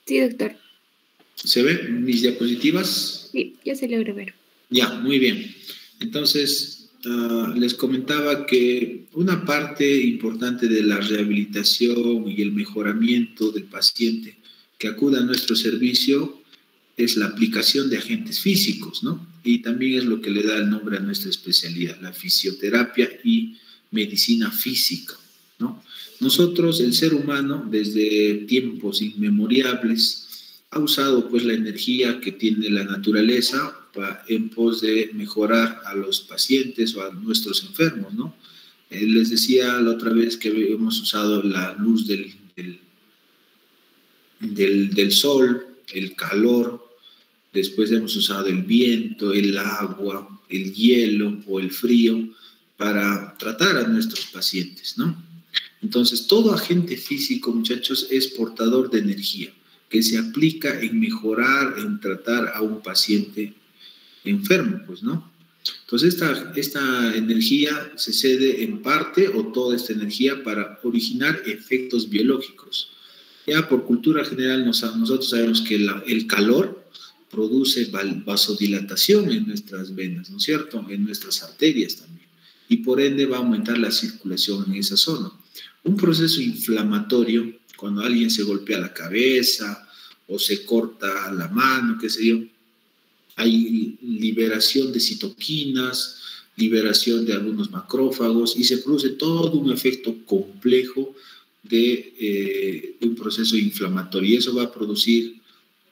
Sí, doctor. ¿Se ven mis diapositivas? Sí, ya se logra ver. Ya, muy bien. Entonces, les comentaba que una parte importante de la rehabilitación y el mejoramiento del paciente que acuda a nuestro servicio es la aplicación de agentes físicos, ¿no? Y también es lo que le da el nombre a nuestra especialidad, la fisioterapia y medicina física, ¿no? Nosotros, el ser humano, desde tiempos inmemorables, ha usado pues la energía que tiene la naturaleza en pos de mejorar a los pacientes o a nuestros enfermos, ¿no? Les decía la otra vez que hemos usado la luz del sol, el calor, después hemos usado el viento, el agua, el hielo o el frío para tratar a nuestros pacientes, ¿no? Entonces, todo agente físico, muchachos, es portador de energía que se aplica en mejorar, en tratar a un paciente enfermo, pues, ¿no? Entonces, esta energía se cede en parte o toda esta energía para originar efectos biológicos. Ya por cultura general nosotros sabemos que el calor produce vasodilatación en nuestras venas, ¿no es cierto? En nuestras arterias también. Y por ende va a aumentar la circulación en esa zona. Un proceso inflamatorio, cuando alguien se golpea la cabeza o se corta la mano, qué sé yo, hay liberación de citoquinas, liberación de algunos macrófagos y se produce todo un efecto complejo de un proceso inflamatorio y eso va a producir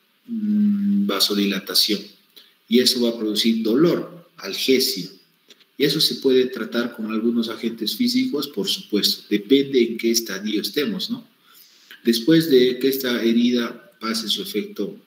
vasodilatación y eso va a producir dolor, algesia. Y eso se puede tratar con algunos agentes físicos, por supuesto, depende en qué estadio estemos, ¿no? Después de que esta herida pase su efecto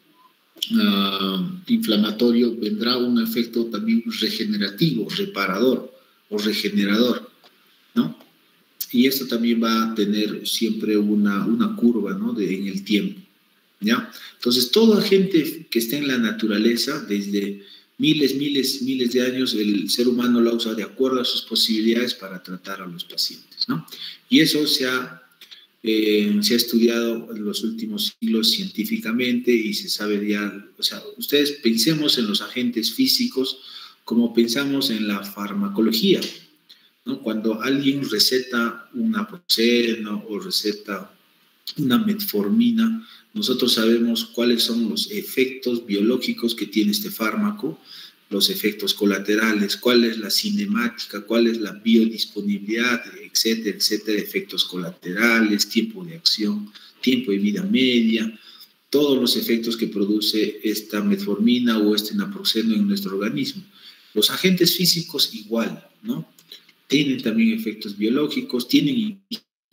inflamatorio, vendrá un efecto también regenerativo, reparador o regenerador, ¿no? Y esto también va a tener siempre una curva, ¿no? En el tiempo, ¿ya? Entonces, todo agente que esté en la naturaleza, desde miles de años, el ser humano lo usa de acuerdo a sus posibilidades para tratar a los pacientes, ¿no? Y eso se ha estudiado en los últimos siglos científicamente y se sabe ya, o sea, ustedes pensemos en los agentes físicos como pensamos en la farmacología, ¿no? Cuando alguien receta un naproxeno o receta una metformina, nosotros sabemos cuáles son los efectos biológicos que tiene este fármaco, los efectos colaterales, cuál es la cinemática, cuál es la biodisponibilidad, etcétera, etcétera, efectos colaterales, tiempo de acción, tiempo de vida media, todos los efectos que produce esta metformina o este naproxeno en nuestro organismo. Los agentes físicos igual, ¿no? Tienen también efectos biológicos, tienen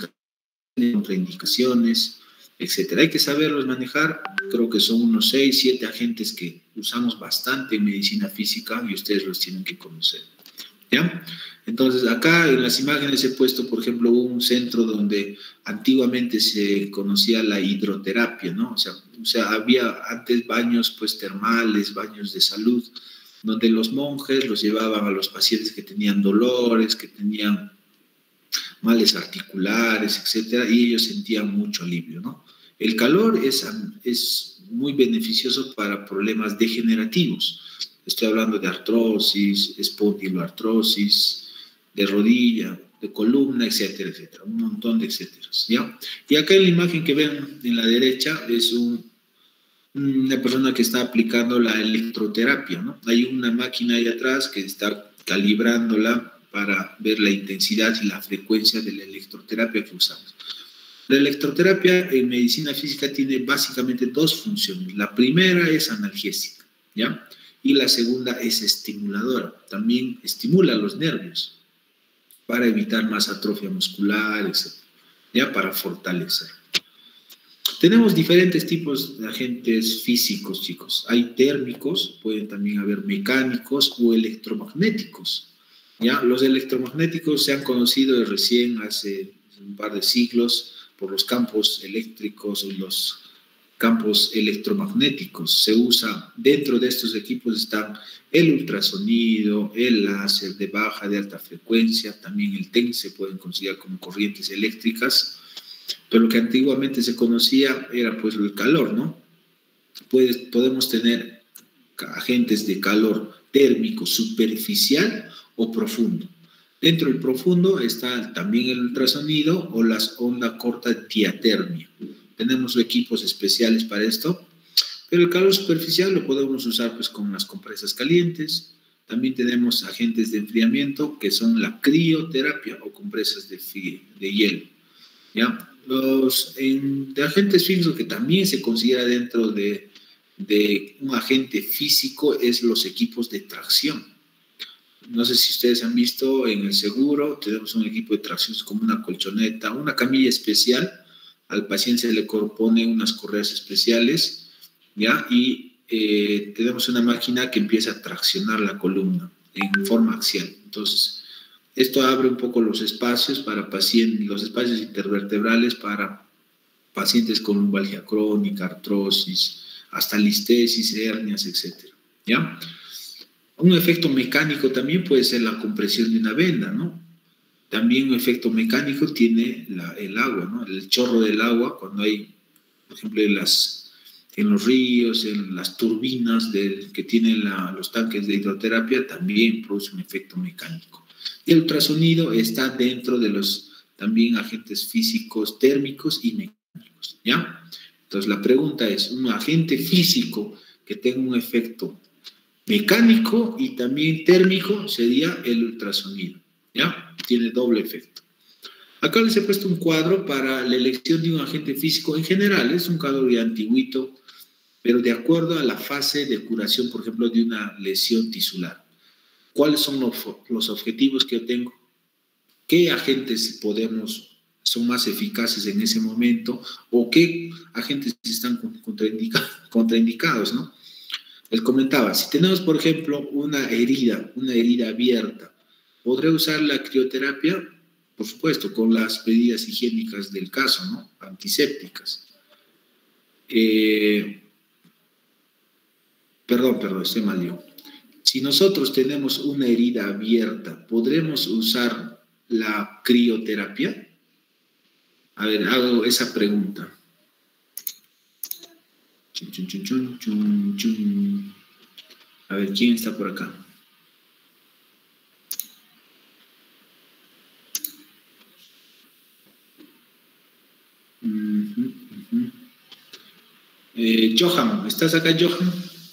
contraindicaciones, etcétera. Hay que saberlos manejar. Creo que son unos 6, 7 agentes que usamos bastante en medicina física y ustedes los tienen que conocer, ¿ya? Entonces, acá en las imágenes he puesto, por ejemplo, un centro donde antiguamente se conocía la hidroterapia, ¿no? O sea había antes baños pues termales, baños de salud, donde los monjes los llevaban a los pacientes que tenían dolores, que tenían males articulares, etcétera, y ellos sentían mucho alivio, ¿no? El calor es muy beneficioso para problemas degenerativos. Estoy hablando de artrosis, espondiloartrosis, de rodilla, de columna, etcétera, etcétera, un montón de etcéteras, ¿ya? Y acá en la imagen que ven en la derecha es una persona que está aplicando la electroterapia, ¿no? Hay una máquina ahí atrás que está calibrándola para ver la intensidad y la frecuencia de la electroterapia que usamos. La electroterapia en medicina física tiene básicamente dos funciones. La primera es analgésica, ¿ya? Y la segunda es estimuladora. También estimula los nervios para evitar más atrofia muscular, etc., ¿ya? Para fortalecer. Tenemos diferentes tipos de agentes físicos, chicos. Hay térmicos, pueden también haber mecánicos o electromagnéticos. ¿Ya? Los electromagnéticos se han conocido recién hace un par de siglos por los campos eléctricos o los campos electromagnéticos. Se usa, dentro de estos equipos están el ultrasonido, el láser de baja, de alta frecuencia, también el TENS se pueden considerar como corrientes eléctricas, pero lo que antiguamente se conocía era pues el calor, ¿no? Podemos tener agentes de calor térmico superficial o profundo. Dentro del profundo está también el ultrasonido o las ondas cortas diatermia. Tenemos equipos especiales para esto, pero el calor superficial lo podemos usar pues con las compresas calientes. También tenemos agentes de enfriamiento que son la crioterapia o compresas de hielo. ¿Ya? De agentes físicos que también se considera dentro de un agente físico es los equipos de tracción. No sé si ustedes han visto en el seguro, tenemos un equipo de tracción como una colchoneta, una camilla especial. Al paciente se le pone unas correas especiales, ¿ya? Y tenemos una máquina que empieza a traccionar la columna en forma axial. Entonces, esto abre un poco los espacios para pacientes, los espacios intervertebrales para pacientes con lumbalgia crónica, artrosis, hasta listesis, hernias, etc. ¿Ya? Un efecto mecánico también puede ser la compresión de una venda, ¿no? También un efecto mecánico tiene el agua, ¿no? El chorro del agua, cuando hay, por ejemplo, en los ríos, en las turbinas que tienen los tanques de hidroterapia, también produce un efecto mecánico. Y el ultrasonido está dentro de los también agentes físicos térmicos y mecánicos, ¿ya? Entonces la pregunta es, un agente físico que tenga un efecto mecánico y también térmico sería el ultrasonido, ¿ya? Tiene doble efecto. Acá les he puesto un cuadro para la elección de un agente físico en general, es un cuadro de antiguito, pero de acuerdo a la fase de curación, por ejemplo, de una lesión tisular. ¿Cuáles son los objetivos que yo tengo? ¿Qué agentes son más eficaces en ese momento? ¿O qué agentes están contraindicados, ¿no? Él comentaba, si tenemos, por ejemplo, una herida abierta, ¿podré usar la crioterapia? Por supuesto, con las medidas higiénicas del caso, ¿no? Antisépticas. Perdón, estoy mal yo. Si nosotros tenemos una herida abierta, ¿podremos usar la crioterapia? A ver, hago esa pregunta. Chun, chun, chun, chun, chun, chun. A ver, ¿quién está por acá? Johan, ¿estás acá, Johan?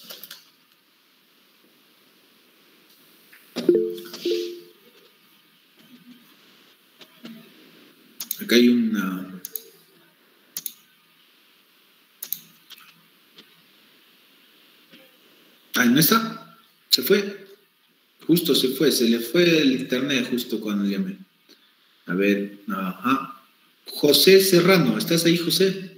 Acá hay una... Ah, ¿no está? ¿Se fue? Justo se fue, se le fue el internet justo cuando llamé. A ver, ajá. José Serrano, ¿estás ahí, José?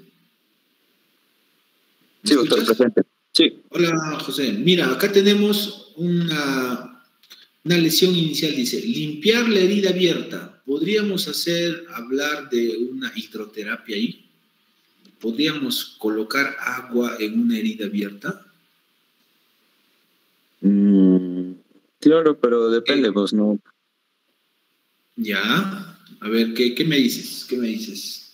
Sí, doctor, presente. Sí. Hola, José. Mira, acá tenemos una lesión inicial, dice, limpiar la herida abierta. ¿Podríamos hablar de una hidroterapia ahí? ¿Podríamos colocar agua en una herida abierta? Claro, pero depende, pues, ¿no? Ya. A ver, ¿qué me dices? ¿Qué me dices?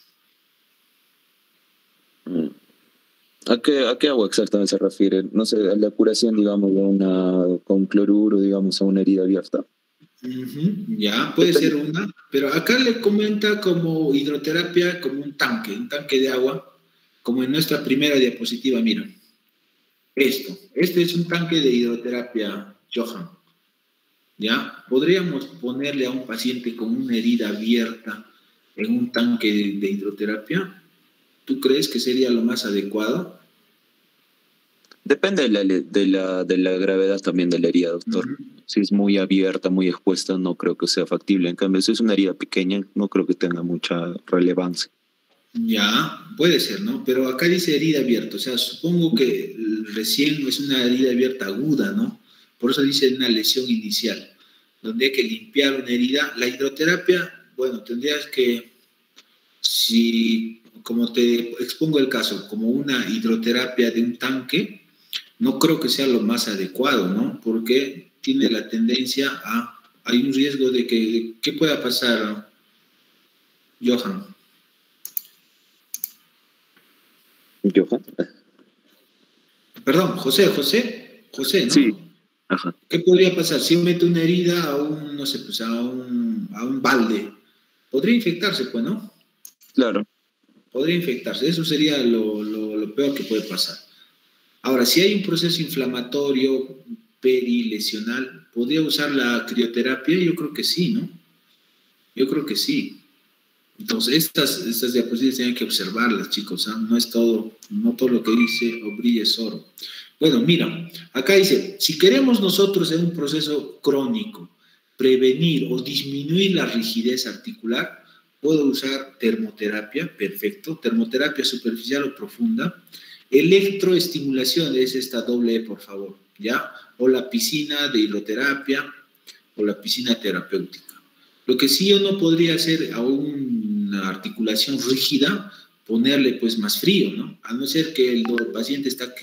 ¿A qué agua exactamente se refiere? No sé, a la curación, digamos, con cloruro, digamos, a una herida abierta. Ya, puede ser una, pero acá le comenta como hidroterapia, como un tanque de agua, como en nuestra primera diapositiva, mira. Este es un tanque de hidroterapia, Johan. ¿Ya? Podríamos ponerle a un paciente con una herida abierta en un tanque de hidroterapia. ¿Tú crees que sería lo más adecuado? Depende de la gravedad también de la herida, doctor. Si es muy abierta, muy expuesta, no creo que sea factible. En cambio, si es una herida pequeña, no creo que tenga mucha relevancia. Ya, puede ser, ¿no? Pero acá dice herida abierta, o sea, supongo que recién es una herida abierta aguda, ¿no? Por eso dice una lesión inicial, donde hay que limpiar una herida. La hidroterapia, bueno, tendrías que, si, como te expongo el caso, como una hidroterapia de un tanque, no creo que sea lo más adecuado, ¿no? Porque tiene la tendencia hay un riesgo de que, ¿qué pueda pasar, Johan? ¿Johan? Perdón, José, Sí, ¿no? ajá, ¿Qué podría pasar? Si meto una herida a un, no sé, pues a un balde, podría infectarse, pues, ¿no? claro, Podría infectarse. Eso sería lo peor que puede pasar. Ahora, si hay un proceso inflamatorio perilesional, ¿podría usar la crioterapia? Yo creo que sí, ¿no? Yo creo que sí. Entonces, estas diapositivas tienen que observarlas, chicos, ¿ah? No es todo, no todo lo que dice o brilla es oro. Bueno, mira, acá dice, si queremos nosotros en un proceso crónico prevenir o disminuir la rigidez articular, puedo usar termoterapia, perfecto, termoterapia superficial o profunda, electroestimulación, es esta doble E, por favor, ¿ya? O la piscina de hidroterapia o la piscina terapéutica. Lo que sí yo no podría hacer a una articulación rígida, ponerle pues más frío, ¿no? A no ser que el paciente está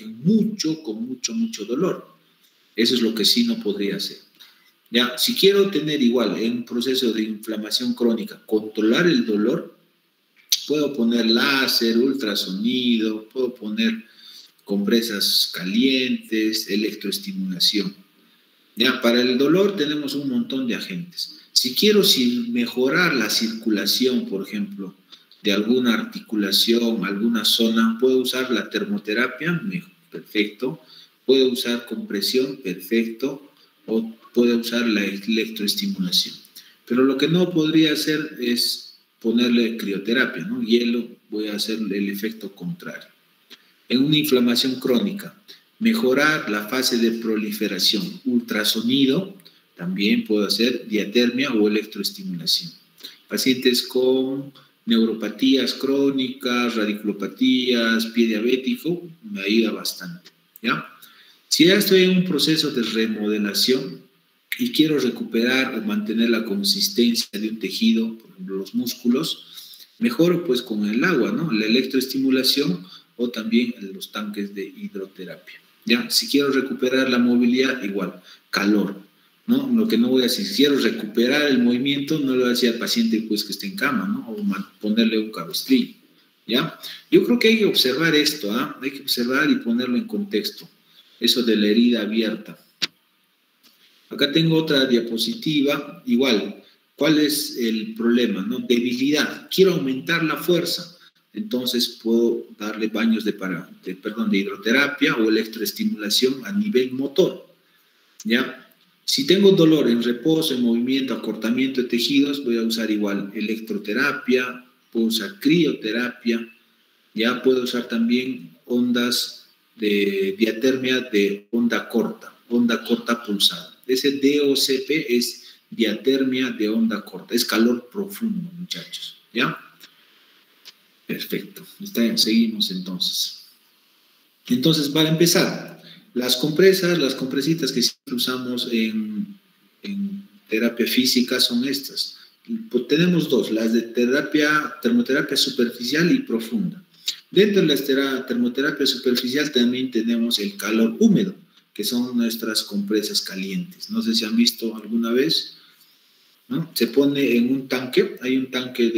mucho dolor. Eso es lo que sí no podría hacer. Ya, si quiero tener igual en un proceso de inflamación crónica, controlar el dolor, puedo poner láser, ultrasonido, puedo poner compresas calientes, electroestimulación. Ya, para el dolor tenemos un montón de agentes. Si quiero mejorar la circulación, por ejemplo, de alguna articulación, alguna zona, puedo usar la termoterapia, perfecto. Puedo usar compresión, perfecto. O puedo usar la electroestimulación. Pero lo que no podría hacer es ponerle crioterapia, ¿no? Hielo, voy a hacer el efecto contrario. En una inflamación crónica, mejorar la fase de proliferación, ultrasonido, también puedo hacer diatermia o electroestimulación. Pacientes con neuropatías crónicas, radiculopatías, pie diabético, me ayuda bastante, ¿ya? Si ya estoy en un proceso de remodelación y quiero recuperar o mantener la consistencia de un tejido, por ejemplo, los músculos, mejoro pues con el agua, ¿no? La electroestimulación o también los tanques de hidroterapia. ¿Ya? Si quiero recuperar la movilidad, igual, calor, ¿no? Lo que no voy a hacer, si quiero recuperar el movimiento, no lo voy a decir al paciente pues que esté en cama, ¿no? O ponerle un cabestrillo, ¿ya? Yo creo que hay que observar esto, ¿ah? Hay que observar y ponerlo en contexto, eso de la herida abierta. Acá tengo otra diapositiva, igual, ¿cuál es el problema? ¿No? Debilidad, quiero aumentar la fuerza, entonces puedo darle baños de hidroterapia o electroestimulación a nivel motor, ¿ya? Si tengo dolor en reposo, en movimiento, acortamiento de tejidos, voy a usar igual electroterapia, puedo usar crioterapia, ya puedo usar también ondas de diatermia de onda corta pulsada. Ese DOCP es diatermia de onda corta, es calor profundo, muchachos, ¿ya? Perfecto, está bien, seguimos entonces. Entonces, para empezar, las compresitas que siempre usamos en terapia física son estas. Pues tenemos dos, las de termoterapia superficial y profunda. Dentro de la termoterapia superficial también tenemos el calor húmedo, que son nuestras compresas calientes. No sé si han visto alguna vez, ¿no? Se pone en un tanque, hay un tanque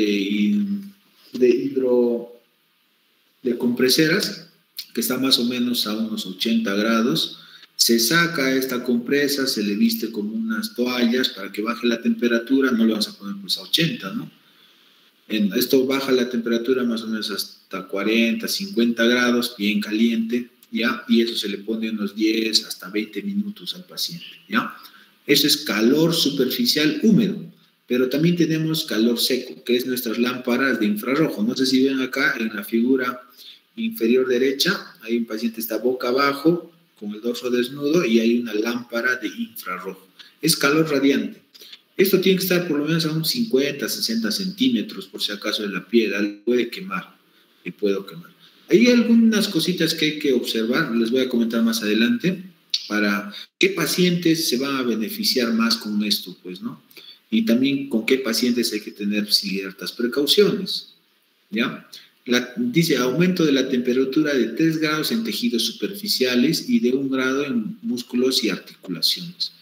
de compreseras que está más o menos a unos 80 grados. Se saca esta compresa, se le viste como unas toallas para que baje la temperatura, no lo vas a poner pues a 80, ¿no? Esto baja la temperatura más o menos hasta 40, 50 grados, bien caliente, ¿ya? Y eso se le pone unos 10 hasta 20 minutos al paciente, ¿ya? Eso es calor superficial húmedo, pero también tenemos calor seco, que es nuestras lámparas de infrarrojo. No sé si ven acá en la figura inferior derecha, hay un paciente que está boca abajo, con el dorso desnudo, y hay una lámpara de infrarrojo. Es calor radiante. Esto tiene que estar por lo menos a unos 50, 60 centímetros, por si acaso de la piel, puede quemar, y puedo quemar. Hay algunas cositas que hay que observar, les voy a comentar más adelante, para qué pacientes se van a beneficiar más con esto, pues, ¿no? Y también con qué pacientes hay que tener ciertas precauciones, ¿ya? Dice aumento de la temperatura de 3 grados en tejidos superficiales y de 1 grado en músculos y articulaciones.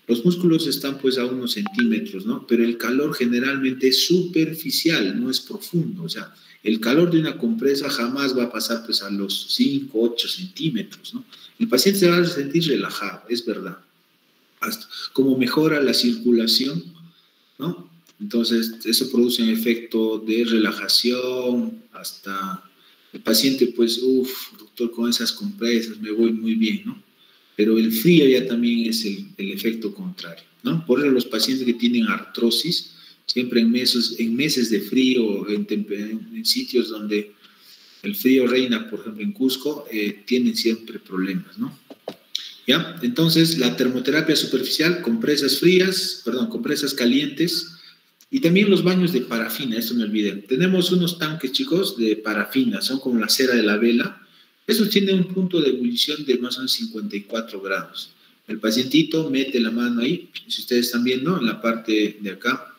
Los músculos están pues a unos centímetros, ¿no? Pero el calor generalmente es superficial, no es profundo. O sea, el calor de una compresa jamás va a pasar pues a los 5, 8 centímetros, ¿no? El paciente se va a sentir relajado, es verdad. Hasta como mejora la circulación, ¿no? Entonces, eso produce un efecto de relajación, hasta el paciente, pues, doctor, con esas compresas me voy muy bien, ¿no? Pero el frío ya también es el efecto contrario, ¿no? Por eso los pacientes que tienen artrosis, siempre en meses de frío, en sitios donde el frío reina, por ejemplo, en Cusco, tienen siempre problemas, ¿no? ¿Ya? Entonces, la termoterapia superficial, compresas frías, perdón, compresas calientes, y también los baños de parafina, esto me olvidé. Tenemos unos tanques, chicos, de parafina, son como la cera de la vela. Esos tienen un punto de ebullición de más o menos 54 grados. El pacientito mete la mano ahí, si ustedes están viendo, en la parte de acá,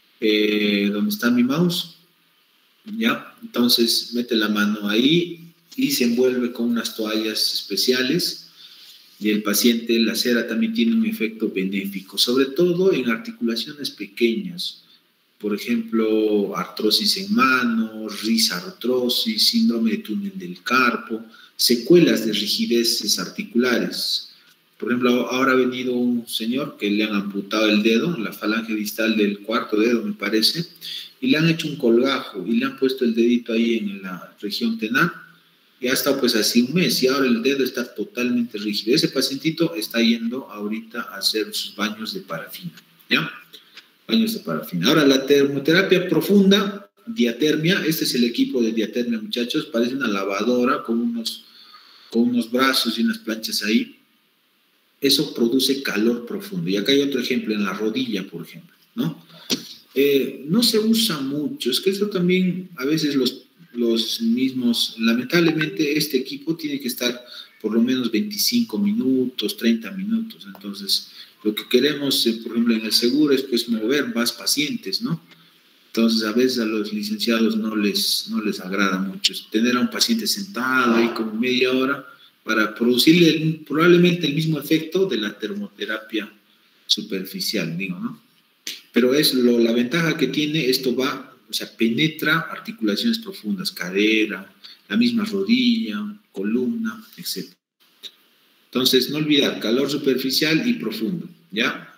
donde está mi mouse, ¿ya? Entonces mete la mano ahí y se envuelve con unas toallas especiales. Y el paciente, la cera también tiene un efecto benéfico, sobre todo en articulaciones pequeñas. Por ejemplo, artrosis en manos, risartrosis, síndrome de túnel del carpo, secuelas de rigideces articulares. Por ejemplo, ahora ha venido un señor que le han amputado el dedo, la falange distal del cuarto dedo, me parece, y le han hecho un colgajo y le han puesto el dedito ahí en la región tenar. Y ha estado pues así un mes y ahora el dedo está totalmente rígido. Ese pacientito está yendo ahorita a hacer sus baños de parafina, ¿ya? Baños de parafina. Ahora, la termoterapia profunda, diatermia, este es el equipo de diatermia, muchachos, parece una lavadora con unos brazos y unas planchas ahí. Eso produce calor profundo. Y acá hay otro ejemplo, en la rodilla, por ejemplo, ¿no? No se usa mucho, es que eso también a veces los mismos, lamentablemente este equipo tiene que estar por lo menos 25 minutos, 30 minutos, entonces lo que queremos, por ejemplo, en el seguro es pues mover más pacientes, ¿no? Entonces a veces a los licenciados no les agrada mucho tener a un paciente sentado ahí como media hora para producirle probablemente el mismo efecto de la termoterapia superficial, digo, ¿no? Pero es la ventaja que tiene, esto va, o sea, penetra articulaciones profundas, cadera, la misma rodilla, columna, etc. Entonces, no olvidar, calor superficial y profundo, ¿ya?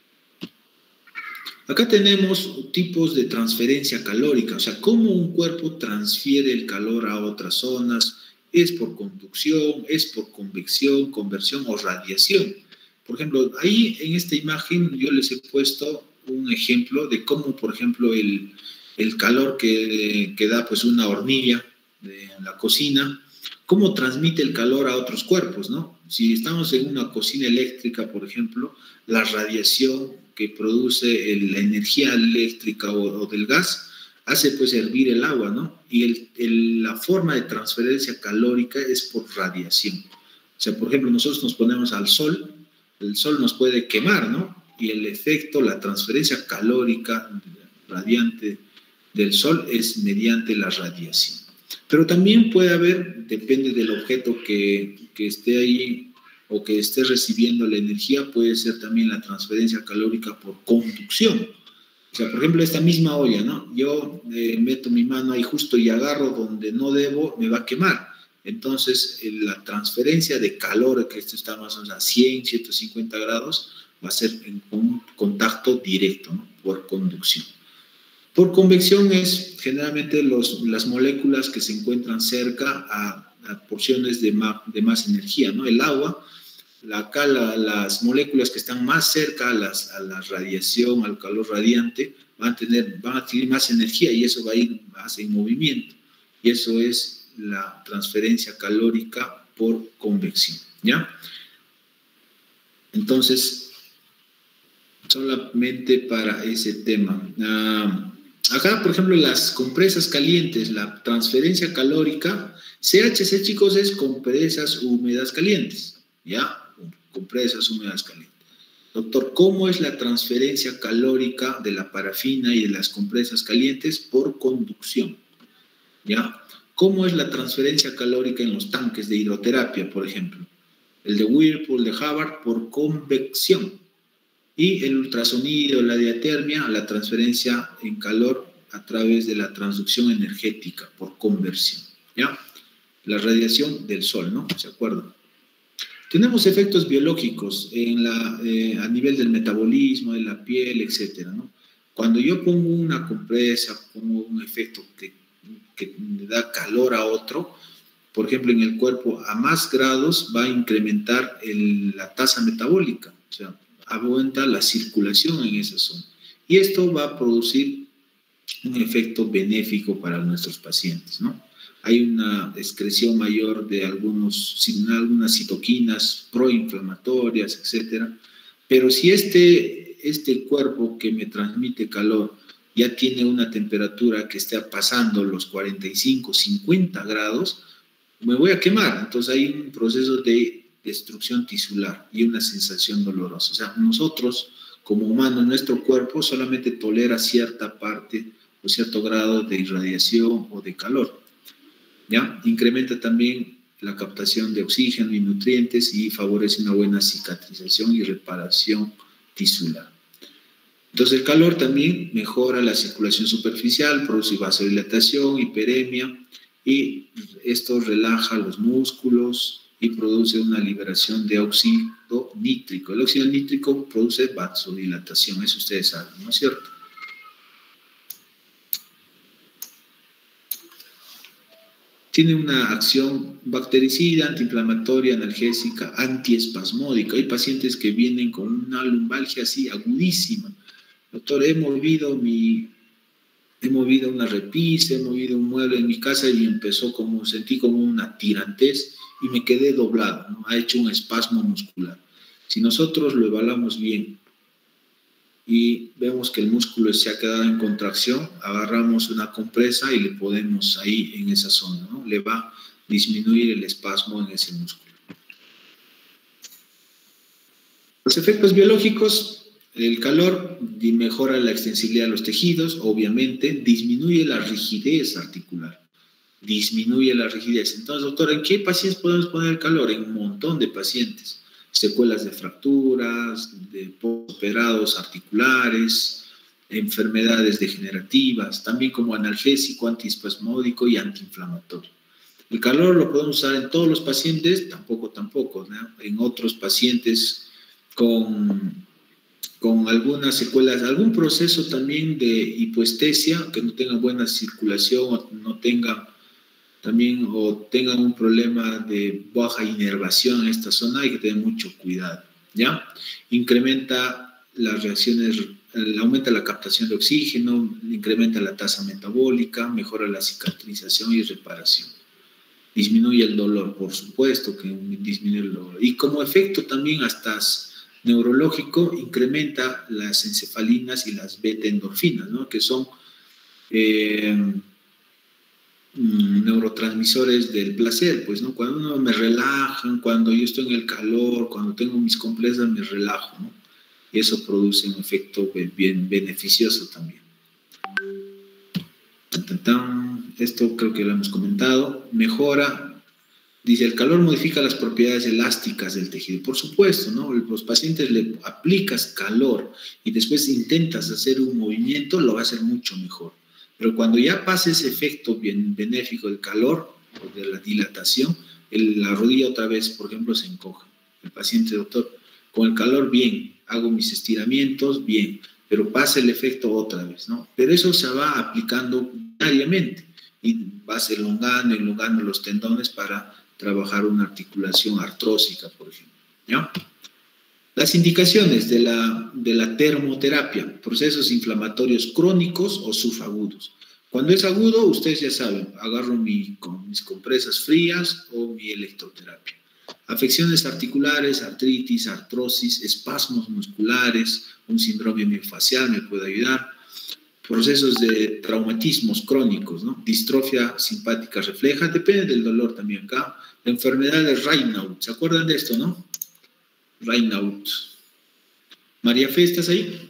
Acá tenemos tipos de transferencia calórica, o sea, cómo un cuerpo transfiere el calor a otras zonas, es por conducción, es por convección, conversión o radiación. Por ejemplo, ahí en esta imagen yo les he puesto un ejemplo de cómo, por ejemplo, el calor que da pues una hornilla de la cocina, cómo transmite el calor a otros cuerpos, ¿no? Si estamos en una cocina eléctrica, por ejemplo, la radiación que produce la energía eléctrica o del gas hace pues hervir el agua, ¿no? Y la forma de transferencia calórica es por radiación. O sea, por ejemplo, nosotros nos ponemos al sol, el sol nos puede quemar, ¿no? Y el efecto, la transferencia calórica radiante del sol es mediante la radiación. Pero también puede haber, depende del objeto que esté ahí o que esté recibiendo la energía, puede ser también la transferencia calórica por conducción. O sea, por ejemplo, esta misma olla, ¿no? Yo meto mi mano ahí justo y agarro donde no debo, me va a quemar. Entonces, la transferencia de calor, que esto está más o menos a 100, 150 grados, va a ser en un contacto directo, ¿no? Por conducción. Por convección es generalmente las moléculas que se encuentran cerca a porciones de más energía, ¿no? El agua, acá las moléculas que están más cerca a la radiación, al calor radiante, van a adquirir más energía y eso va a ir más en movimiento. Y eso es la transferencia calórica por convección, ¿ya? Entonces, solamente para ese tema. Acá, por ejemplo, las compresas calientes, la transferencia calórica, CHC, chicos, es compresas húmedas calientes, ¿ya? Compresas húmedas calientes. Doctor, ¿cómo es la transferencia calórica de la parafina y de las compresas calientes? Por conducción, ¿ya? ¿Cómo es la transferencia calórica en los tanques de hidroterapia, por ejemplo? El de Whirlpool, de Havard, por convección, Y el ultrasonido, la diatermia, la transferencia en calor a través de la transducción energética por conversión, ¿ya? La radiación del sol, ¿no? ¿Se acuerdan? Tenemos efectos biológicos a nivel del metabolismo, de la piel, etcétera, ¿no? Cuando yo pongo una compresa, pongo un efecto que da calor a otro, por ejemplo, en el cuerpo, a más grados va a incrementar la tasa metabólica, o sea, aumenta la circulación en esa zona. Y esto va a producir un efecto benéfico para nuestros pacientes, ¿no? Hay una excreción mayor de algunas citoquinas proinflamatorias, etcétera. Pero si este cuerpo que me transmite calor ya tiene una temperatura que está pasando los 45, 50 grados, me voy a quemar. Entonces hay un proceso de destrucción tisular y una sensación dolorosa. O sea, nosotros como humanos, nuestro cuerpo solamente tolera cierta parte o cierto grado de irradiación o de calor, ¿ya? Incrementa también la captación de oxígeno y nutrientes y favorece una buena cicatrización y reparación tisular. Entonces el calor también mejora la circulación superficial, produce vasodilatación, hiperemia, y esto relaja los músculos y produce una liberación de óxido nítrico. El óxido nítrico produce vasodilatación, eso ustedes saben, ¿no es cierto? Tiene una acción bactericida, antiinflamatoria, analgésica, antiespasmódica. Hay pacientes que vienen con una lumbalgia así agudísima. Doctor, he movido una repisa, he movido un mueble en mi casa y sentí como una tirantez y me quedé doblado, ¿no? Ha hecho un espasmo muscular. Si nosotros lo evaluamos bien y vemos que el músculo se ha quedado en contracción, agarramos una compresa y le podemos ahí en esa zona, ¿no? Le va a disminuir el espasmo en ese músculo. Los efectos biológicos: el calor mejora la extensibilidad de los tejidos, obviamente, disminuye la rigidez articular, disminuye la rigidez. Entonces, doctor, ¿en qué pacientes podemos poner el calor? En un montón de pacientes. Secuelas de fracturas, de postoperados articulares, enfermedades degenerativas, también como analgésico, antiespasmódico y antiinflamatorio. El calor lo podemos usar en todos los pacientes, tampoco, ¿no? En otros pacientes con algunas secuelas, algún proceso también de hipoestesia, que no tengan buena circulación o no tengan también o tengan un problema de baja inervación en esta zona, hay que tener mucho cuidado, ¿ya? Incrementa las reacciones, aumenta la captación de oxígeno, incrementa la tasa metabólica, mejora la cicatrización y reparación. Disminuye el dolor, por supuesto que disminuye el dolor. Y como efecto también hasta neurológico, incrementa las encefalinas y las beta-endorfinas, ¿no? Que son neurotransmisores del placer, pues, ¿no? Cuando uno me relajan, cuando yo estoy en el calor, cuando tengo mis compresas, me relajo, ¿no? Y eso produce un efecto bien beneficioso también. Esto creo que lo hemos comentado. Mejora, dice, el calor modifica las propiedades elásticas del tejido. Por supuesto, ¿no? Los pacientes le aplicas calor y después intentas hacer un movimiento, lo va a hacer mucho mejor. Pero cuando ya pasa ese efecto bien benéfico del calor o de la dilatación, la rodilla otra vez, por ejemplo, se encoge. El paciente, doctor, con el calor bien, hago mis estiramientos bien, pero pasa el efecto otra vez, ¿no? Pero eso se va aplicando diariamente y vas elongando los tendones para trabajar una articulación artrósica, por ejemplo, ¿ya? Las indicaciones de la termoterapia: procesos inflamatorios crónicos o subagudos. Cuando es agudo, ustedes ya saben, agarro mis compresas frías o mi electroterapia. Afecciones articulares, artritis, artrosis, espasmos musculares, un síndrome miofascial me puede ayudar. Procesos de traumatismos crónicos, ¿no? Distrofia simpática refleja, depende del dolor también acá. La enfermedad de Raynaud, ¿se acuerdan de esto, no? Raynaud. María Fe, ¿estás ahí?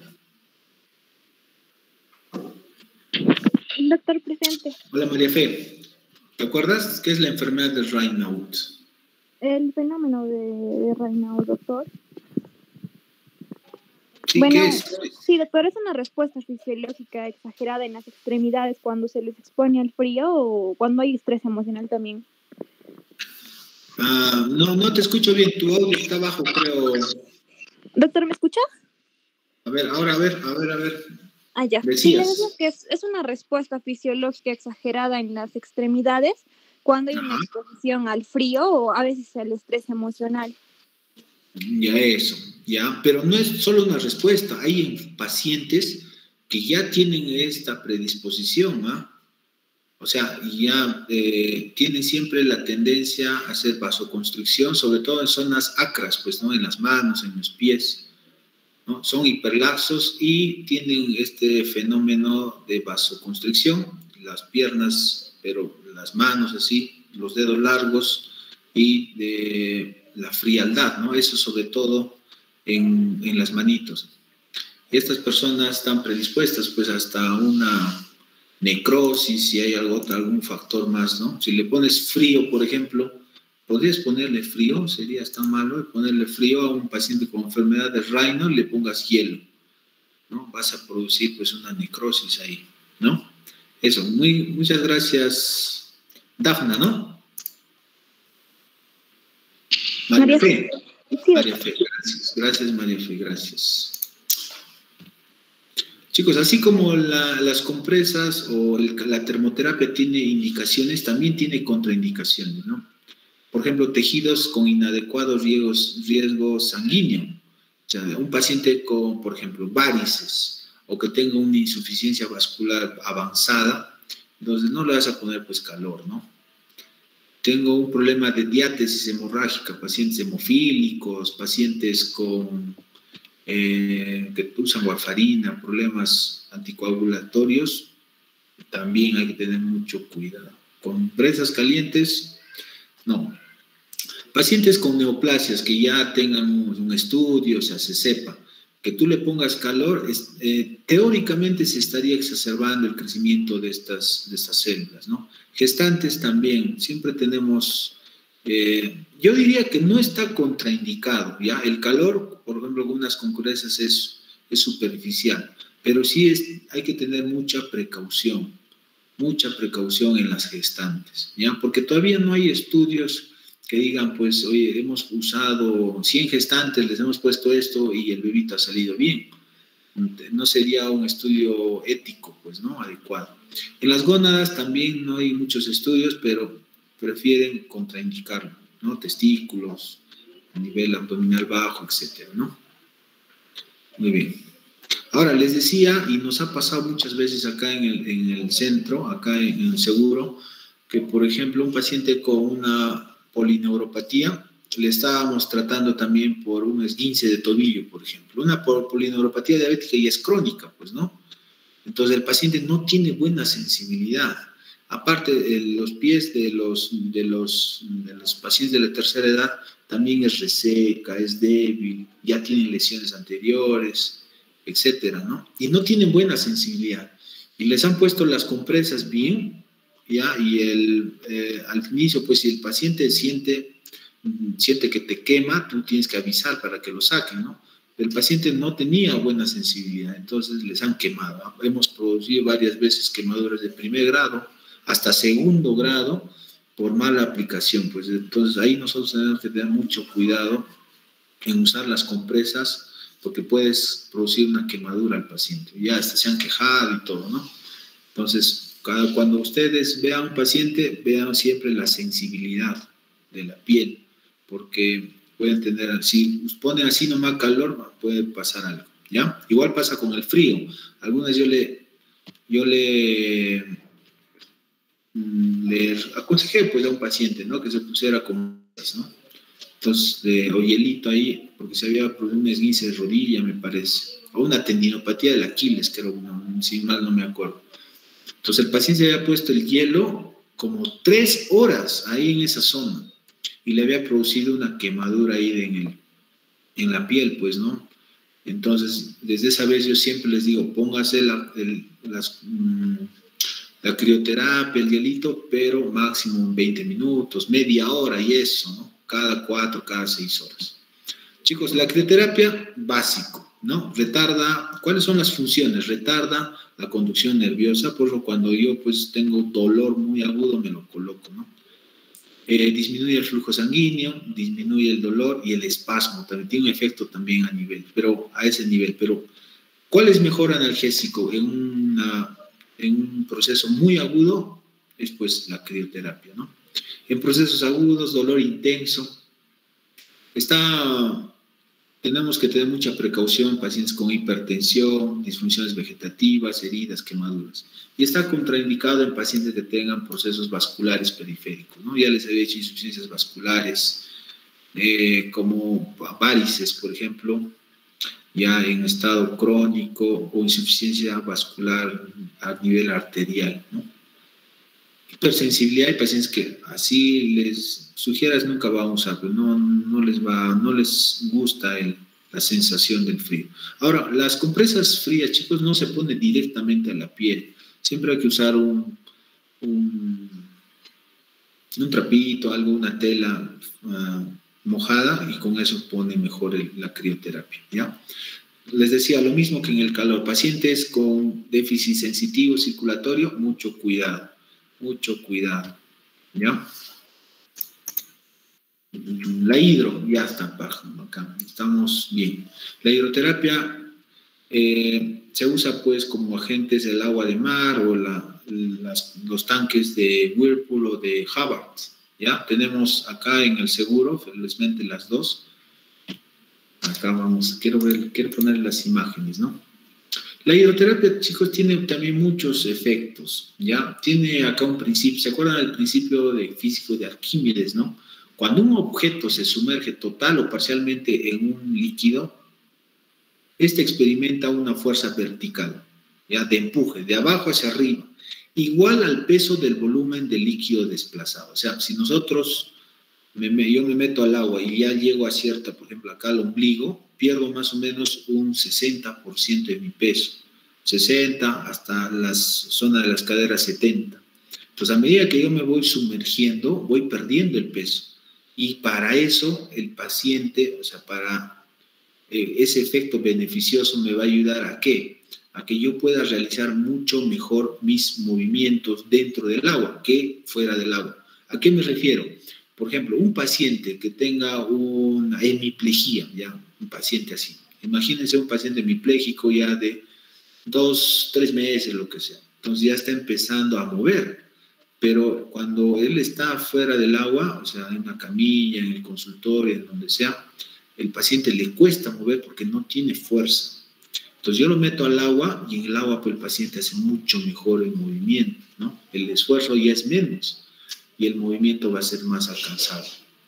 Doctor, presente. Hola, María Fe. ¿Te acuerdas qué es la enfermedad de Raynaud? El fenómeno de Raynaud, doctor. Sí, ¿qué Bueno, es? sí, doctor, es una respuesta fisiológica exagerada en las extremidades cuando se les expone al frío o cuando hay estrés emocional también. No, no te escucho bien, tu audio está bajo, creo. Doctor, ¿me escucha? A ver, ahora, a ver. Ah, ya. Sí, le decía Decías. que es una respuesta fisiológica exagerada en las extremidades cuando hay una Ajá. exposición al frío o a veces al estrés emocional. Ya eso, ya, pero no es solo una respuesta, hay pacientes que ya tienen esta predisposición, ¿ah? O sea, ya tienen siempre la tendencia a hacer vasoconstricción, sobre todo en zonas acras, pues, ¿no? En las manos, en los pies, ¿no? Son hiperlaxos y tienen este fenómeno de vasoconstricción, las piernas, pero las manos así, los dedos largos y de la frialdad, ¿no? Eso sobre todo en las manitos. Y estas personas están predispuestas pues hasta una necrosis, si hay algún factor más, ¿no? Si le pones frío, por ejemplo, podrías ponerle frío, sería tan malo ponerle frío a un paciente con enfermedad de Raynaud, le pongas hielo, ¿no? Vas a producir pues una necrosis ahí, ¿no? Eso, muchas gracias, Dafna, ¿no? María Fe. Sí, María Fe, gracias. Gracias, María Fe, gracias. Chicos, así como las compresas o la termoterapia tiene indicaciones, también tiene contraindicaciones, ¿no? Por ejemplo, tejidos con inadecuado riesgo sanguíneo. O sea, un paciente con, por ejemplo, varices o que tenga una insuficiencia vascular avanzada, entonces no le vas a poner pues calor, ¿no? Tengo un problema de diátesis hemorrágica, pacientes hemofílicos, pacientes con que usan warfarina, problemas anticoagulatorios, también hay que tener mucho cuidado. Con presas calientes, no. Pacientes con neoplasias que ya tengan un estudio, o sea, se sepa, que tú le pongas calor, teóricamente se estaría exacerbando el crecimiento de estas células, ¿no? Gestantes también, siempre tenemos, yo diría que no está contraindicado, ¿ya? El calor, por ejemplo, algunas concurrencias es superficial, pero sí hay que tener mucha precaución en las gestantes, ¿ya? Porque todavía no hay estudios que digan, pues, oye, hemos usado 100 gestantes, les hemos puesto esto y el bebito ha salido bien. No sería un estudio ético, pues, ¿no? Adecuado. En las gónadas también no hay muchos estudios, pero prefieren contraindicarlo, ¿no? Testículos, a nivel abdominal bajo, etcétera, ¿no? Muy bien. Ahora, les decía, y nos ha pasado muchas veces acá en el centro, acá en el seguro, que, por ejemplo, un paciente con una polineuropatía, le estábamos tratando también por un esguince de tobillo, por ejemplo. Una polineuropatía diabética y es crónica, pues, ¿no? Entonces, el paciente no tiene buena sensibilidad. Aparte, los pies de los pacientes de la tercera edad también es reseca, es débil, ya tienen lesiones anteriores, etcétera, ¿no? Y no tienen buena sensibilidad. Y les han puesto las compresas bien, ¿ya? Y al inicio, pues si el paciente siente que te quema, tú tienes que avisar para que lo saquen, ¿no? El paciente no tenía buena sensibilidad, entonces les han quemado. Hemos producido varias veces quemaduras de primer grado hasta segundo grado por mala aplicación. Pues entonces ahí nosotros tenemos que tener mucho cuidado en usar las compresas porque puedes producir una quemadura al paciente. Ya hasta se han quejado y todo, ¿no? Entonces, cuando ustedes vean a un paciente, vean siempre la sensibilidad de la piel, porque pueden tener, si ponen así nomás calor, puede pasar algo, ¿ya? Igual pasa con el frío. Algunas yo le aconsejé pues a un paciente, ¿no? Que se pusiera como, ¿no? Entonces, o hielito ahí, porque se había producido un esguince de rodilla, me parece, o una tendinopatía del Aquiles, creo, si mal no me acuerdo. Entonces, el paciente se había puesto el hielo como 3 horas ahí en esa zona y le había producido una quemadura ahí en la piel, pues, ¿no? Entonces, desde esa vez yo siempre les digo, póngase la crioterapia, el hielito, pero máximo 20 minutos, media hora y eso, ¿no? Cada 4, cada 6 horas. Chicos, la crioterapia, básico, ¿no? Retarda, ¿cuáles son las funciones? Retarda la conducción nerviosa, por eso cuando yo pues tengo dolor muy agudo me lo coloco, ¿no? Disminuye el flujo sanguíneo, disminuye el dolor y el espasmo, también tiene un efecto también a ese nivel, pero ¿cuál es mejor analgésico en un proceso muy agudo? Es pues la crioterapia, ¿no? En procesos agudos, dolor intenso, tenemos que tener mucha precaución, pacientes con hipertensión, disfunciones vegetativas, heridas, quemaduras. Y está contraindicado en pacientes que tengan procesos vasculares periféricos, ¿no? Ya les había dicho insuficiencias vasculares, como varices, por ejemplo, ya en estado crónico, o insuficiencia vascular a nivel arterial, ¿no? Hipersensibilidad, hay pacientes que así les sugieras nunca van a usar, pero no les gusta la sensación del frío. Ahora, las compresas frías, chicos, no se ponen directamente a la piel. Siempre hay que usar un trapito, una tela mojada, y con eso pone mejor la crioterapia, ¿ya? Les decía lo mismo que en el calor. Pacientes con déficit sensitivo circulatorio, mucho cuidado, ¿ya? La ya está acá, estamos bien. La hidroterapia se usa pues como agentes del agua de mar o los tanques de Whirlpool o de Hubbard, ¿ya? Tenemos acá en el seguro, felizmente las dos. Acá quiero poner las imágenes, ¿no? La hidroterapia, chicos, tiene también muchos efectos, ¿ya? Tiene acá un principio, ¿se acuerdan del principio físico de Arquímedes, ¿no? Cuando un objeto se sumerge total o parcialmente en un líquido, este experimenta una fuerza vertical, ¿ya? De empuje, de abajo hacia arriba, igual al peso del volumen del líquido desplazado. O sea, si nosotros yo me meto al agua y ya llego a cierta, por ejemplo, acá al ombligo, pierdo más o menos un 60% de mi peso. 60 hasta la zona de las caderas 70. Entonces, a medida que yo me voy sumergiendo, voy perdiendo el peso. Y para eso, el paciente, o sea, para ese efecto beneficioso me va a ayudar ¿a qué? A que yo pueda realizar mucho mejor mis movimientos dentro del agua que fuera del agua. ¿A qué me refiero? Por ejemplo, un paciente que tenga una hemiplegia, ya, un paciente así. Imagínense un paciente hemipléjico ya de 2, 3 meses, lo que sea. Entonces ya está empezando a mover. Pero cuando él está fuera del agua, o sea, en una camilla, en el consultorio, en donde sea, el paciente le cuesta mover porque no tiene fuerza. Entonces yo lo meto al agua y en el agua pues, el paciente hace mucho mejor el movimiento, ¿no? El esfuerzo ya es menos y el movimiento va a ser más alcanzable.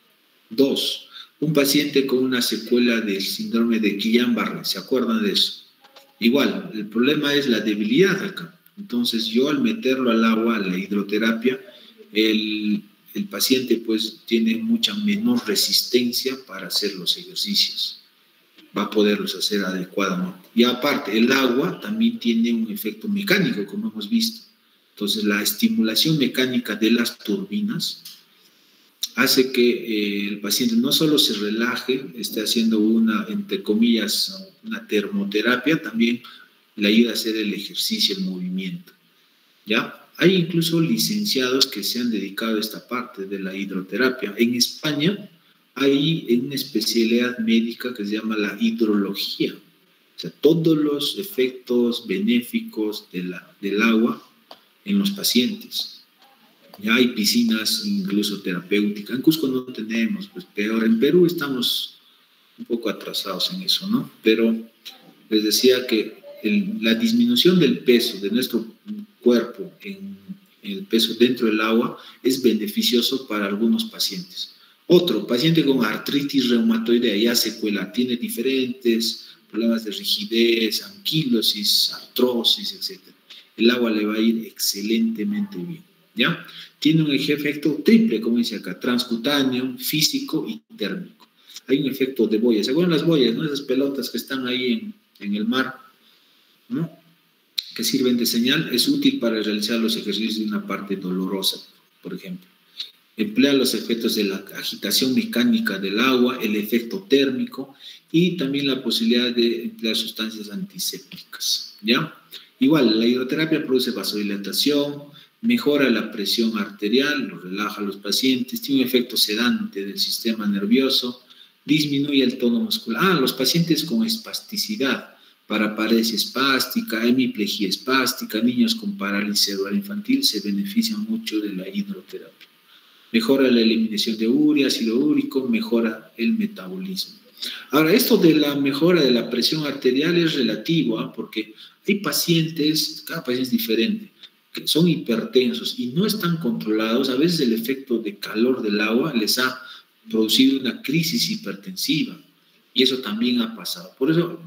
2. Un paciente con una secuela del síndrome de Guillain-Barré, ¿se acuerdan de eso? Igual, el problema es la debilidad acá. Entonces yo al meterlo al agua, a la hidroterapia, el paciente pues tiene mucha menor resistencia para hacer los ejercicios. Va a poderlos hacer adecuadamente. Y aparte, el agua también tiene un efecto mecánico, como hemos visto. Entonces, la estimulación mecánica de las turbinas hace que el paciente no solo se relaje, esté haciendo entre comillas, una termoterapia, también le ayuda a hacer el ejercicio, el movimiento, ¿ya? Hay incluso licenciados que se han dedicado a esta parte de la hidroterapia. En España hay una especialidad médica que se llama la hidrología. O sea, todos los efectos benéficos del agua en los pacientes. Ya hay piscinas incluso terapéuticas. En Cusco no tenemos, pues peor. En Perú estamos un poco atrasados en eso, ¿no? Pero les decía que la disminución del peso de nuestro cuerpo en el peso dentro del agua es beneficioso para algunos pacientes. Otro, paciente con artritis reumatoidea, ya secuela, tiene diferentes problemas de rigidez, anquilosis, artrosis, etc. El agua le va a ir excelentemente bien, ¿ya? Tiene un efecto triple, como dice acá, transcutáneo, físico y térmico. Hay un efecto de boyas. ¿Se acuerdan las boyas, no? Esas pelotas que están ahí en el mar, ¿no? Que sirven de señal. Es útil para realizar los ejercicios de una parte dolorosa, por ejemplo. Emplea los efectos de la agitación mecánica del agua, el efecto térmico y también la posibilidad de emplear sustancias antisépticas, ¿ya? Igual, la hidroterapia produce vasodilatación, mejora la presión arterial, lo relaja a los pacientes, tiene un efecto sedante del sistema nervioso, disminuye el tono muscular. Los pacientes con espasticidad, paraparesia espástica, hemiplegia espástica, niños con parálisis cerebral infantil se benefician mucho de la hidroterapia. Mejora la eliminación de urea, ácido úrico, mejora el metabolismo. Ahora, esto de la mejora de la presión arterial es relativo, ¿eh? Porque hay pacientes, cada paciente es diferente, que son hipertensos y no están controlados. A veces el efecto de calor del agua les ha producido una crisis hipertensiva y eso también ha pasado. Por eso,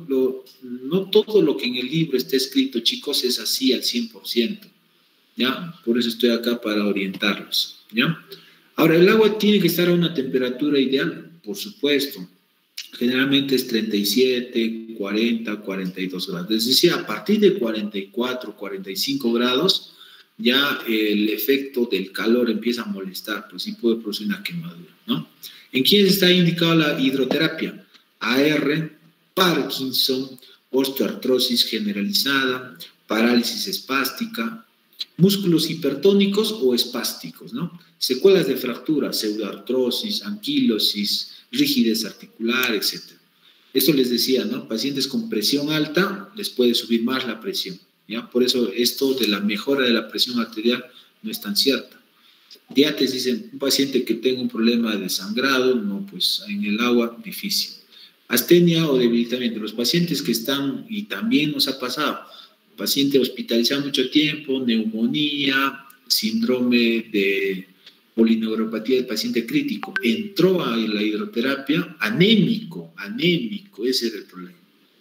no todo lo que en el libro está escrito, chicos, es así al 100%, ¿ya? Por eso estoy acá para orientarlos, ¿ya? Ahora, el agua tiene que estar a una temperatura ideal, por supuesto. Generalmente es 37, 40, 42 grados. Es decir, a partir de 44, 45 grados, ya el efecto del calor empieza a molestar, pues sí puede producir una quemadura, ¿no? ¿En quiénes está indicada la hidroterapia? AR, Parkinson, osteoartrosis generalizada, parálisis espástica, músculos hipertónicos o espásticos, ¿no? Secuelas de fractura, pseudoartrosis, anquilosis, rigidez articular, etc. Esto les decía, ¿no? Pacientes con presión alta les puede subir más la presión, ¿ya? Por eso esto de la mejora de la presión arterial no es tan cierta. Diates, dicen, un paciente que tenga un problema de sangrado, no, pues en el agua, difícil. Astenia o debilitamiento, los pacientes que están, y también nos ha pasado, paciente hospitalizado mucho tiempo, neumonía, síndrome de polineuropatía del paciente crítico, entró a la hidroterapia anémico, ese era el problema.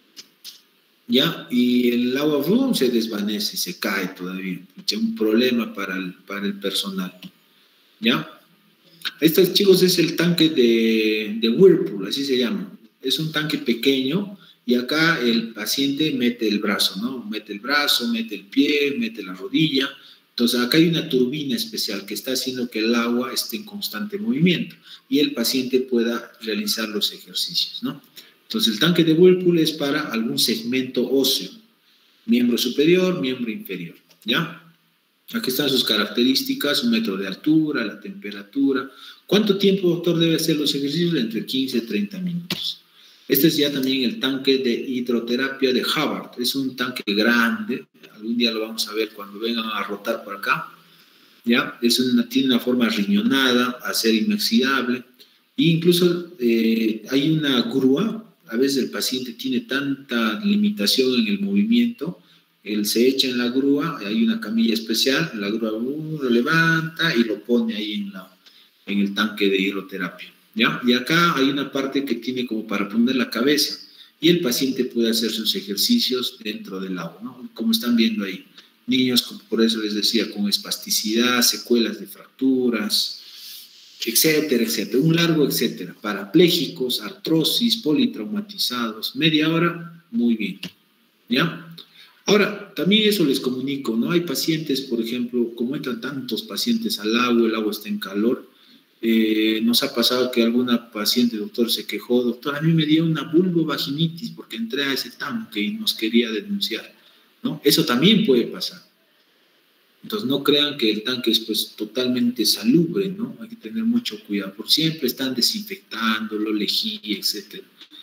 ¿Ya? Y el agua se desvanece, se cae todavía, es un problema para el personal. ¿Ya? Estos, chicos, es el tanque de Whirlpool, así se llama. Es un tanque pequeño y acá el paciente mete el brazo, ¿no? Mete el brazo, mete el pie, mete la rodilla. Entonces, acá hay una turbina especial que está haciendo que el agua esté en constante movimiento y el paciente pueda realizar los ejercicios, ¿no? Entonces, el tanque de Whirlpool es para algún segmento óseo, miembro superior, miembro inferior, ¿ya? Aquí están sus características, un metro de altura, la temperatura. ¿Cuánto tiempo, doctor, debe hacer los ejercicios? Entre 15 y 30 minutos. Este es ya también el tanque de hidroterapia de Hubbard. Es un tanque grande. Algún día lo vamos a ver cuando vengan a rotar por acá. ¿Ya? Tiene una forma riñonada, acero inoxidable. E incluso hay una grúa. A veces el paciente tiene tanta limitación en el movimiento. Él se echa en la grúa, hay una camilla especial, la grúa lo levanta y lo pone ahí en el tanque de hidroterapia, ¿ya? Y acá hay una parte que tiene como para poner la cabeza y el paciente puede hacer sus ejercicios dentro del agua, ¿no? Como están viendo ahí, niños, por eso les decía, con espasticidad, secuelas de fracturas, etcétera, etcétera, un largo etcétera, parapléjicos, artrosis, politraumatizados, media hora, muy bien, ¿ya? Ahora, también eso les comunico, ¿no? Hay pacientes, por ejemplo, como entran tantos pacientes al agua, el agua está en calor, nos ha pasado que alguna paciente, doctor, se quejó, doctor, a mí me dio una vulvovaginitis porque entré a ese tanque y nos quería denunciar, ¿no? Eso también puede pasar. Entonces, no crean que el tanque es pues totalmente salubre, ¿no? Hay que tener mucho cuidado, por siempre están desinfectándolo, lejía, etc.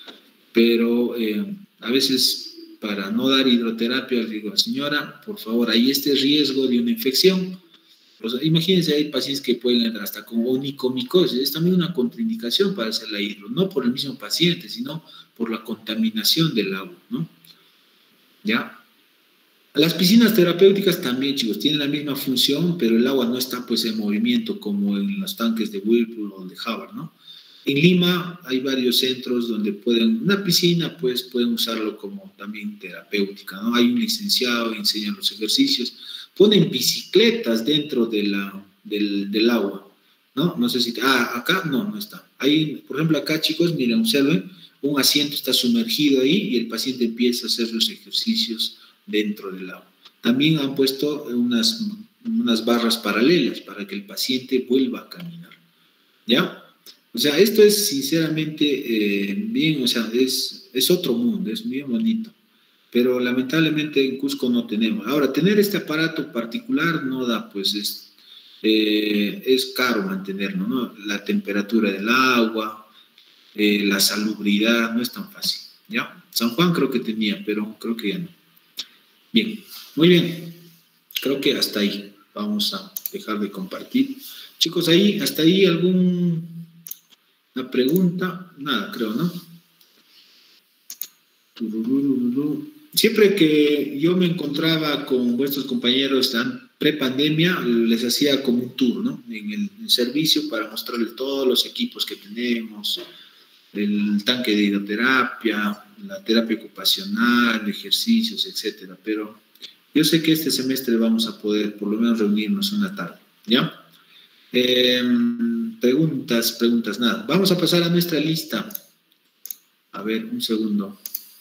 Pero a veces, para no dar hidroterapia, le digo, señora, por favor, hay este riesgo de una infección. Pues, imagínense, hay pacientes que pueden entrar hasta con onicomicosis, es también una contraindicación para hacer la hidro, no por el mismo paciente, sino por la contaminación del agua, ¿no? ¿Ya? Las piscinas terapéuticas también, chicos, tienen la misma función, pero el agua no está pues en movimiento como en los tanques de Whirlpool o de Hubbard, ¿no? En Lima hay varios centros donde una piscina, pues pueden usarlo como también terapéutica, ¿no? Hay un licenciado, enseñan los ejercicios, ponen bicicletas dentro del agua, ¿no? No sé si, acá no está. Hay, por ejemplo, acá, chicos, miren, observen, un asiento está sumergido ahí y el paciente empieza a hacer los ejercicios dentro del agua. También han puesto unas unas barras paralelas para que el paciente vuelva a caminar. ¿Ya? O sea, esto es sinceramente bien, o sea, es otro mundo, es bien bonito. Pero lamentablemente en Cusco no tenemos. Ahora, tener este aparato particular no da, pues es caro mantenerlo, ¿no? La temperatura del agua, la salubridad, no es tan fácil, ¿ya? San Juan creo que tenía, pero creo que ya no. Bien, muy bien. Creo que hasta ahí vamos a dejar de compartir. Chicos, ahí, hasta ahí alguna pregunta, nada, creo, ¿no? Siempre que yo me encontraba con vuestros compañeros pre-pandemia, les hacía como un tour, ¿no? En el servicio para mostrarles todos los equipos que tenemos, el tanque de hidroterapia, la terapia ocupacional, ejercicios, etcétera. Pero yo sé que este semestre vamos a poder por lo menos reunirnos una tarde, ¿ya? Preguntas, nada. Vamos a pasar a nuestra lista. A ver, un segundo.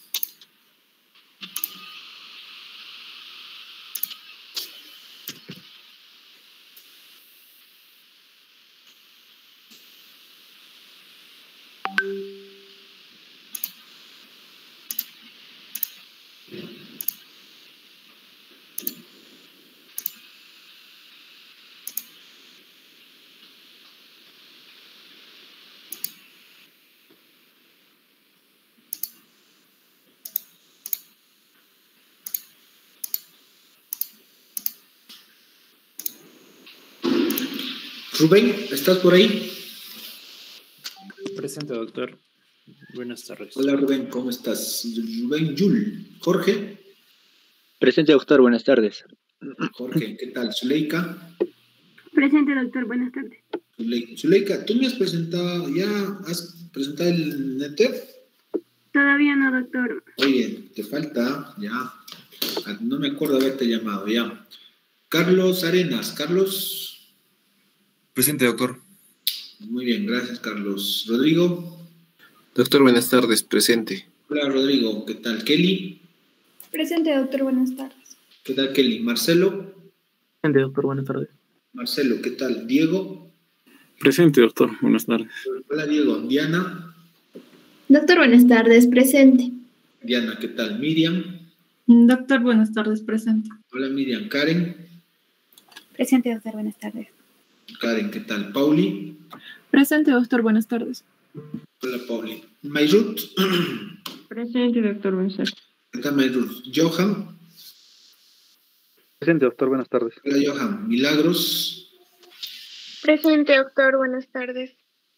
Rubén, ¿estás por ahí? Presente, doctor. Buenas tardes. Hola, Rubén, ¿cómo estás? Rubén Yul. Jorge. Presente, doctor. Buenas tardes. Jorge, ¿qué tal? Zuleika. Presente, doctor. Buenas tardes. Zuleika, ¿tú me has presentado, ya has presentado el NETEF? Todavía no, doctor. Oye, te falta, ya. No me acuerdo haberte llamado, ya. Carlos Arenas. Carlos. Presente, doctor. Muy bien, gracias, Carlos. Rodrigo. Doctor, buenas tardes. Presente. Hola, Rodrigo. ¿Qué tal? Kelly. Presente, doctor. Buenas tardes. ¿Qué tal, Kelly? Marcelo. Presente, doctor. Buenas tardes. Marcelo, ¿qué tal? Diego. Presente, doctor. Buenas tardes. Hola, Diego. Diana. Doctor, buenas tardes. Presente. Diana, ¿qué tal? Miriam. Doctor, buenas tardes. Presente. Hola, Miriam. Karen. Presente, doctor. Buenas tardes. Karen, ¿qué tal? Pauli. Presente, doctor. Buenas tardes. Hola, Pauli. Mayrut. Presente, doctor. Buenas tardes. ¿Qué tal, Mayrut? Johan. Presente, doctor. Buenas tardes. Hola, Johan. Milagros. Presente, doctor. Buenas tardes.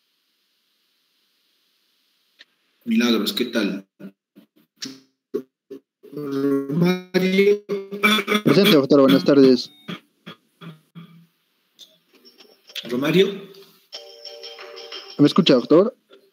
Milagros, ¿qué tal? Romario. Presente, doctor. Buenas tardes. Romario. ¿Me escucha, doctor?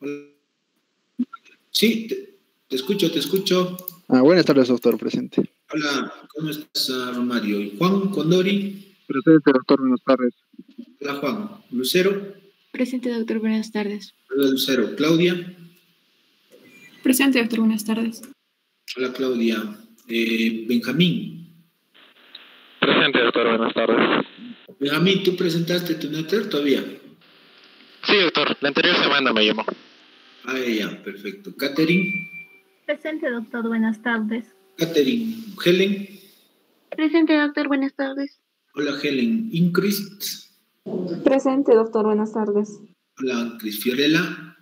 Sí, te escucho. Buenas tardes, doctor. Presente. Hola, ¿cómo estás, Romario? ¿Y Juan Condori? Presente, doctor. Buenas tardes. Hola, Juan. Lucero. Presente, doctor. Buenas tardes. Hola, Lucero. Claudia. Presente, doctor. Buenas tardes. Hola, Claudia. Benjamín. Presente, doctor. Buenas tardes. Benjamín, ¿tú presentaste tu NETER todavía? Sí, doctor. La anterior semana me llamó. Ya, perfecto. Catherine. Presente, doctor. Buenas tardes. Catherine. Helen. Presente, doctor. Buenas tardes. Hola, Helen. Inchrist. Presente, doctor. Buenas tardes. Hola, Cris. Fiorella.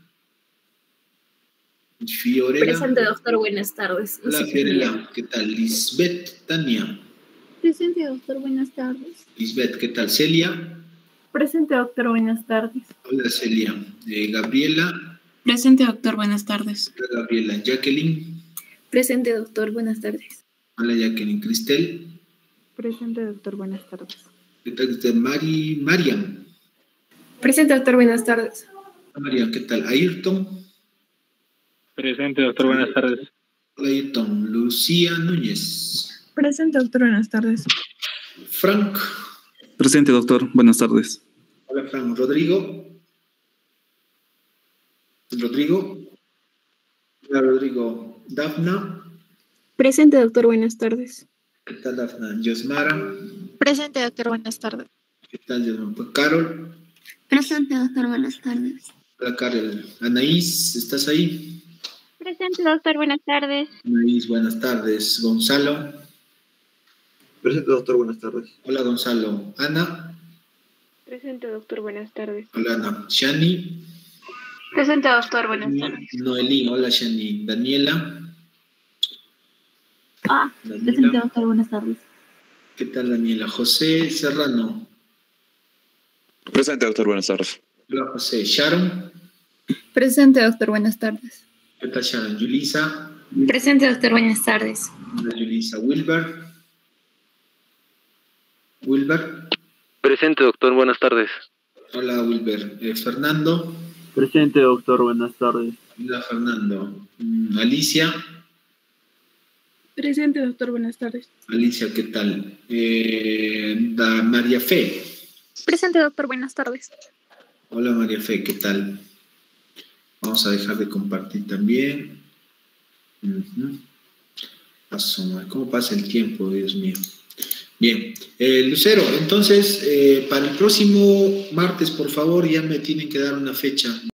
Presente, doctor. Buenas tardes. Hola, Fiorella. ¿Qué tal? Lisbeth. Tania. Presente, doctor. Buenas tardes. Lisbeth, ¿qué tal? Celia. Presente, doctor. Buenas tardes. Hola, Celia. Gabriela. Presente, doctor. Buenas tardes. Hola, Gabriela. Jacqueline. Presente, doctor. Buenas tardes. Hola, Jacqueline. Cristel. Presente, doctor. Buenas tardes. ¿Qué tal? Mariam. Presente, doctor. Buenas tardes. Hola, Mariam, ¿qué tal? Ayrton. Presente, doctor. Buenas tardes. Hola, Ayrton. Lucía Núñez. Presente, doctor. Buenas tardes. Frank. Presente, doctor. Buenas tardes. Hola, Frank. Rodrigo. Hola, Rodrigo. Dafna. Presente, doctor. Buenas tardes. ¿Qué tal, Dafna? Yosmara. Presente, doctor. Buenas tardes. ¿Qué tal, Dios? Carol. Presente, doctor. Buenas tardes. Hola, Carol. Anaís, ¿estás ahí? Presente, doctor. Buenas tardes. Anaís, buenas tardes. Gonzalo. Presente, doctor. Buenas tardes. Hola, Gonzalo. Ana. Presente, doctor. Buenas tardes. Hola, Ana. Shani. Presente, doctor. Buenas tardes. Noelí. Hola, Shani. Daniela. Presente, doctor. Buenas tardes. ¿Qué tal, Daniela? José Serrano. Presente, doctor. Buenas tardes. Hola, José. Sharon. Presente, doctor. Buenas tardes. ¿Qué tal, Sharon? Yulisa. Presente, doctor. Buenas tardes. Hola, Yulisa. Wilber. Wilber. Presente, doctor. Buenas tardes. Hola, Wilber. Fernando. Presente, doctor. Buenas tardes. Hola, Fernando. Alicia. Presente, doctor. Buenas tardes. Alicia, ¿qué tal? María Fe. Presente, doctor. Buenas tardes. Hola, María Fe, ¿qué tal? Vamos a dejar de compartir también. ¿Cómo pasa el tiempo, Dios mío? Bien, Lucero, entonces, para el próximo martes, por favor, ya me tienen que dar una fecha.